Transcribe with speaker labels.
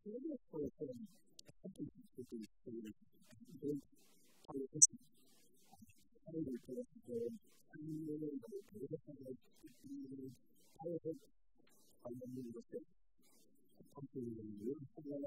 Speaker 1: Maybe it's for I think it's for the big politician. I don't know if it's good. I don't know if it's good. I don't know. I don't know if it's something in the room for that.